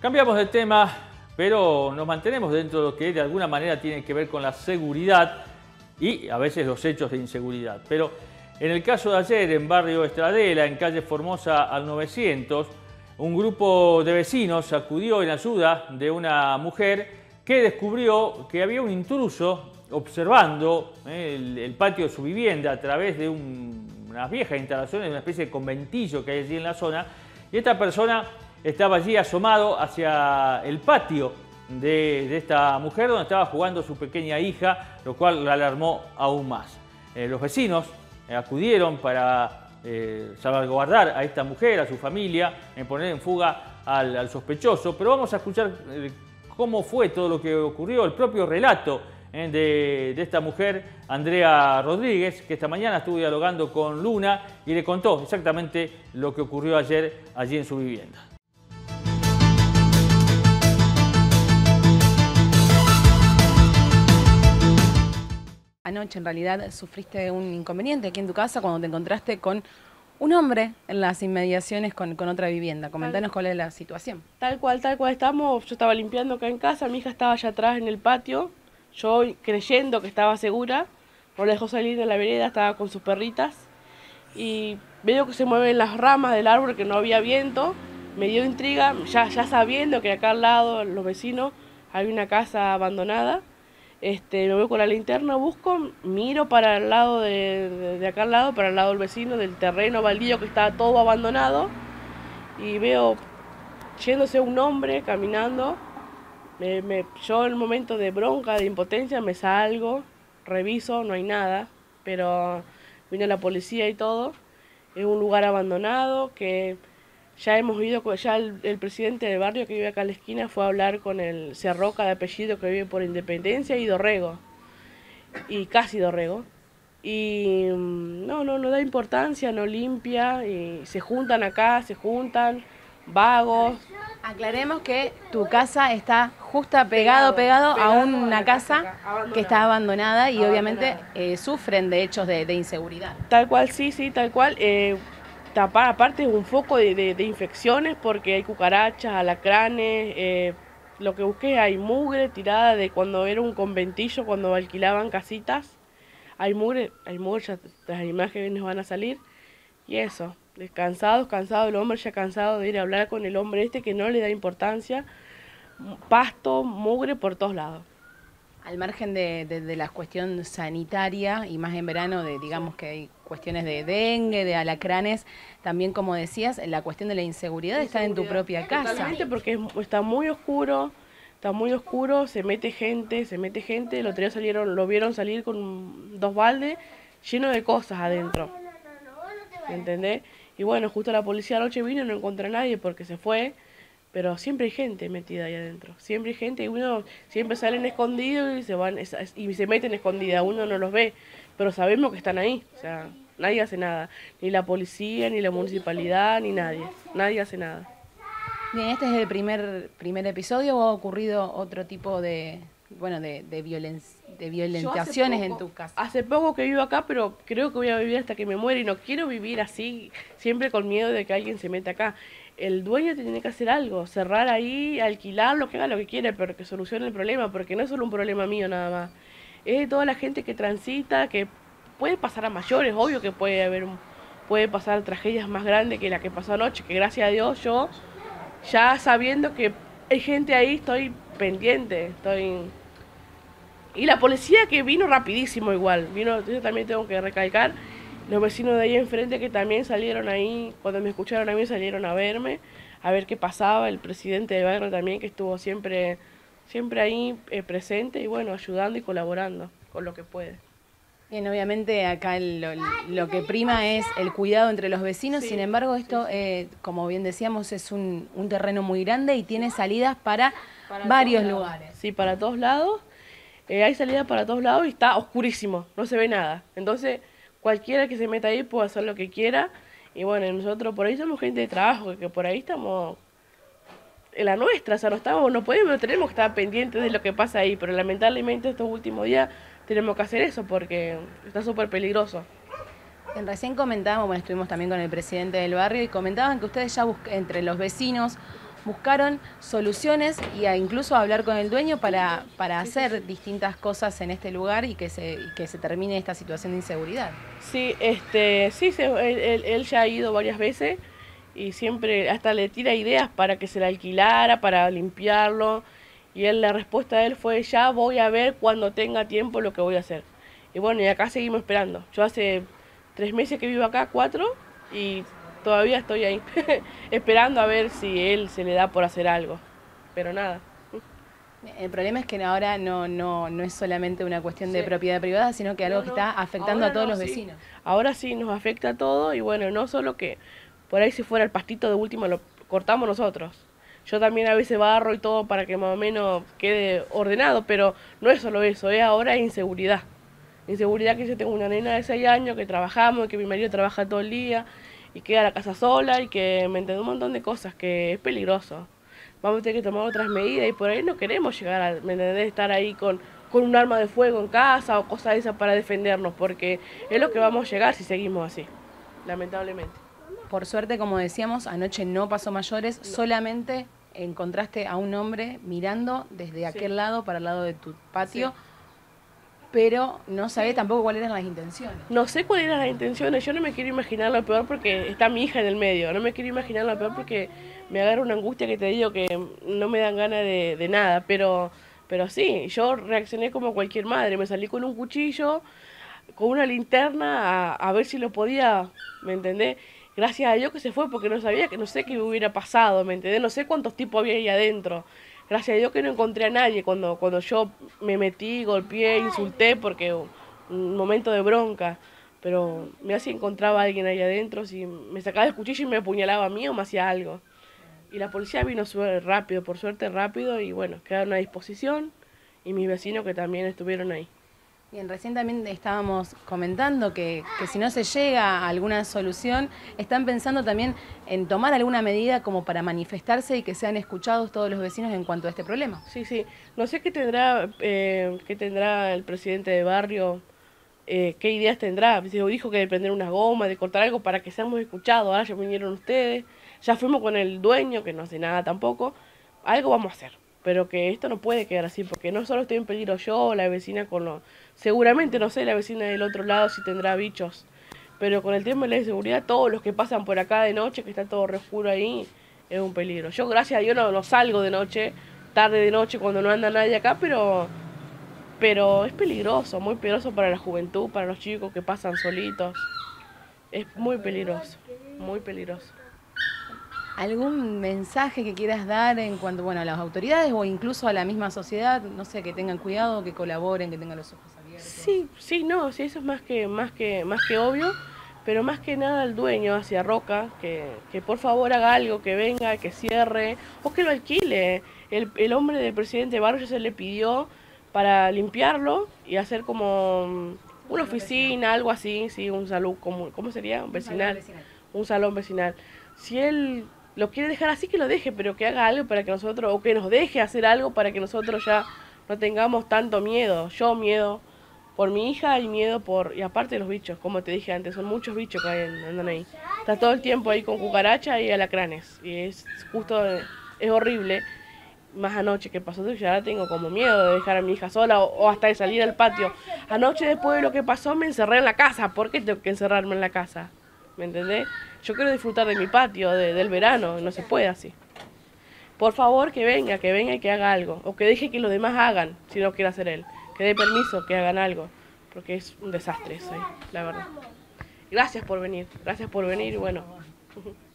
Cambiamos de tema, pero nos mantenemos dentro de lo que de alguna manera tiene que ver con la seguridad y a veces los hechos de inseguridad. Pero en el caso de ayer, en barrio Estradela, en calle Formosa al 900, un grupo de vecinos acudió en ayuda de una mujer que descubrió que había un intruso observando el patio de su vivienda a través de unas viejas instalaciones, una especie de conventillo que hay allí en la zona, y esta persona estaba allí asomado hacia el patio de esta mujer donde estaba jugando su pequeña hija, lo cual la alarmó aún más. Los vecinos acudieron para salvaguardar a esta mujer, a su familia, en poner en fuga al sospechoso, pero vamos a escuchar cómo fue todo lo que ocurrió, el propio relato de esta mujer, Andrea Rodríguez, que esta mañana estuvo dialogando con Luna y le contó exactamente lo que ocurrió ayer allí en su vivienda. Anoche en realidad sufriste un inconveniente aquí en tu casa cuando te encontraste con un hombre en las inmediaciones con otra vivienda. Comentanos cuál es la situación. Tal cual estamos. Yo estaba limpiando acá en casa, mi hija estaba allá atrás en el patio, yo creyendo que estaba segura, no la dejó salir de la vereda, estaba con sus perritas y veo que se mueven las ramas del árbol, que no había viento, me dio intriga, ya sabiendo que acá al lado, los vecinos, hay una casa abandonada. Me voy con la linterna, busco, miro para el lado de acá al lado, para el lado del vecino, del terreno baldío que está todo abandonado, y veo yéndose un hombre caminando. Yo en el momento de bronca, de impotencia, me salgo, reviso, no hay nada, pero vino la policía y todo. Es un lugar abandonado que ya hemos ido, ya el presidente del barrio que vive acá en la esquina fue a hablar con el Cerroca de apellido, que vive por Independencia y Dorrego, y casi Dorrego, y no da importancia, no limpia, y se juntan acá, vagos. Aclaremos que tu casa está justo pegado a una casa que está abandonada y obviamente sufren de hechos de inseguridad. Tal cual, sí, tal cual. Aparte es un foco de infecciones porque hay cucarachas, alacranes, lo que busqué, hay mugre tirada de cuando era un conventillo, cuando alquilaban casitas, hay mugre, ya las imágenes van a salir, y eso, cansado el hombre, ya cansado de ir a hablar con el hombre que no le da importancia, pasto, mugre por todos lados. Al margen de la cuestión sanitaria y más en verano, digamos que hay cuestiones de dengue, de alacranes, también como decías, la cuestión de la inseguridad está en tu propia casa. Totalmente, porque está muy oscuro, se mete gente, el otro día lo vieron salir con 2 baldes llenos de cosas adentro, ¿entendés? Y bueno, justo la policía anoche vino y no encontró a nadie porque se fue. Pero siempre hay gente metida ahí adentro, siempre hay gente, y uno siempre salen escondidos y se meten escondidas, uno no los ve, pero sabemos que están ahí, o sea, nadie hace nada, ni la policía, ni la municipalidad, ni nadie hace nada. Bien, este es el primer episodio, ¿o ha ocurrido otro tipo de violentaciones en tu casa? Hace poco que vivo acá, pero creo que voy a vivir hasta que me muera y no quiero vivir así, siempre con miedo de que alguien se meta acá. El dueño tiene que hacer algo, cerrar ahí, alquilarlo, que haga lo que quiera, pero que solucione el problema, porque no es solo un problema mío nada más. Es de toda la gente que transita, que puede pasar a mayores, obvio que puede pasar tragedias más grandes que la que pasó anoche, que gracias a Dios yo, ya sabiendo que hay gente ahí, estoy pendiente, Y la policía que vino rapidísimo igual, yo también tengo que recalcar, los vecinos de ahí enfrente que también salieron ahí, cuando me escucharon a mí salieron a verme, a ver qué pasaba, el presidente del barrio también que estuvo siempre ahí presente y bueno, ayudando y colaborando con lo que puede. Bien, obviamente acá lo que prima es el cuidado entre los vecinos, sí, sin embargo esto, como bien decíamos, es un terreno muy grande y tiene salidas para varios lugares. Sí, para todos lados, hay salidas para todos lados y está oscurísimo, no se ve nada, entonces cualquiera que se meta ahí puede hacer lo que quiera. Y bueno, nosotros por ahí somos gente de trabajo, que por ahí estamos en la nuestra, o sea, no tenemos que estar pendientes de lo que pasa ahí, pero lamentablemente estos últimos días tenemos que hacer eso porque está súper peligroso. Recién comentábamos, estuvimos también con el presidente del barrio y comentaban que ustedes ya entre los vecinos buscaron soluciones y incluso hablar con el dueño para hacer distintas cosas en este lugar y que se termine esta situación de inseguridad. Sí, él ya ha ido varias veces y siempre hasta le tira ideas para que se la alquilara, para limpiarlo. Y la respuesta de él fue, ya voy a ver cuando tenga tiempo lo que voy a hacer. Y bueno, y acá seguimos esperando. Yo hace 3 meses que vivo acá, 4, y todavía estoy ahí, esperando a ver si él se le da por hacer algo. Pero nada. El problema es que ahora no es solamente una cuestión de propiedad privada, sino que algo que está afectando a todos los vecinos. Ahora sí nos afecta a todo y bueno, no solo que por ahí si fuera el pastito de última lo cortamos nosotros. Yo también a veces barro y todo para que más o menos quede ordenado, pero no es solo eso, ahora inseguridad. Inseguridad que yo tengo una nena de 6 años, que trabajamos, que mi marido trabaja todo el día y queda a la casa sola y que me entiende un montón de cosas, que es peligroso. Vamos a tener que tomar otras medidas y por ahí no queremos llegar a, ¿me entendés?, estar ahí con un arma de fuego en casa o cosas de esas para defendernos, porque es lo que vamos a llegar si seguimos así, lamentablemente. Por suerte, como decíamos, anoche no pasó mayores, solamente encontraste a un hombre mirando desde aquel lado para el lado de tu patio, pero no sabés tampoco cuáles eran las intenciones. No sé cuáles eran las intenciones, yo no me quiero imaginar lo peor porque está mi hija en el medio, no me quiero imaginar lo peor porque me agarra una angustia que te digo que no me dan ganas de nada, pero sí, yo reaccioné como cualquier madre, me salí con un cuchillo, con una linterna a ver si lo podía, ¿me entendés? Gracias a Dios que se fue porque no sabía, que no sé qué hubiera pasado, ¿me entendés? No sé cuántos tipos había ahí adentro. Gracias a Dios que no encontré a nadie cuando yo me metí, golpeé, insulté porque un momento de bronca. Pero mira si encontraba a alguien ahí adentro, si me sacaba el cuchillo y me apuñalaba a mí o me hacía algo. Y la policía vino rápido, por suerte rápido, y bueno, quedaron a disposición y mis vecinos que también estuvieron ahí. Bien, recién también estábamos comentando que si no se llega a alguna solución, están pensando también en tomar alguna medida como para manifestarse y que sean escuchados todos los vecinos en cuanto a este problema. Sí, sí. No sé qué tendrá el presidente de barrio, qué ideas tendrá. Dijo que de prender una goma, de cortar algo para que seamos escuchados. Ahora ya vinieron ustedes, ya fuimos con el dueño, que no hace nada tampoco. Algo vamos a hacer. Pero que esto no puede quedar así, porque no solo estoy en peligro yo, la vecina con los... Seguramente, no sé, la vecina del otro lado si tendrá bichos. Pero con el tema de la inseguridad, todos los que pasan por acá de noche, que está todo re oscuro ahí, es un peligro. Yo, gracias a Dios, no salgo de noche, tarde de noche, cuando no anda nadie acá, pero es peligroso, muy peligroso para la juventud, para los chicos que pasan solitos. Es muy peligroso, muy peligroso. ¿Algún mensaje que quieras dar en cuanto a las autoridades o incluso a la misma sociedad? No sé, que tengan cuidado, que colaboren, que tengan los ojos abiertos. Sí, eso es más que obvio, pero más que nada el dueño hacia Roca, que por favor haga algo, que venga, que cierre o que lo alquile. El hombre del presidente Barrio ya se le pidió para limpiarlo y hacer como una oficina, algo así, sí, un salón, ¿cómo sería? Un vecinal. Un salón vecinal. Si él lo quiere dejar así, que lo deje, pero que haga algo para que nosotros, o que nos deje hacer algo para que nosotros ya no tengamos tanto miedo. Yo miedo por mi hija y miedo y aparte de los bichos, como te dije antes, son muchos bichos que andan ahí. Está todo el tiempo ahí con cucarachas y alacranes, y es horrible. Más anoche que pasó, ya tengo como miedo de dejar a mi hija sola o hasta de salir al patio. Anoche, después de lo que pasó, me encerré en la casa. ¿Por qué tengo que encerrarme en la casa? ¿Me entendés? Yo quiero disfrutar de mi patio, del verano, no se puede así. Por favor, que venga y que haga algo. O que deje que los demás hagan, si no quiere hacer él. Que dé permiso, que hagan algo. Porque es un desastre eso, la verdad. Gracias por venir y bueno.